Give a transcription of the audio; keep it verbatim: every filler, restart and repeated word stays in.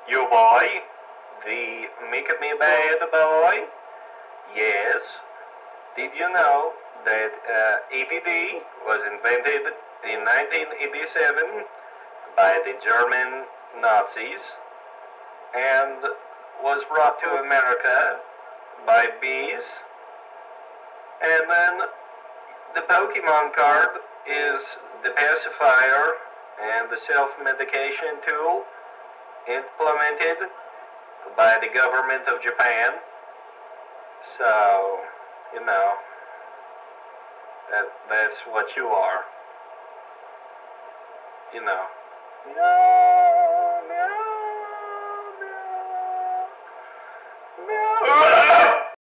You boy, the make me bad boy? Yes. Did you know that uh, A D D was invented in nineteen eighty-seven by the German Nazis and was brought to America by bees? And then the Pokemon card is the pacifier and the self-medication tool implemented by the government of Japan. So, you know, that that's what you are. You know. No, no.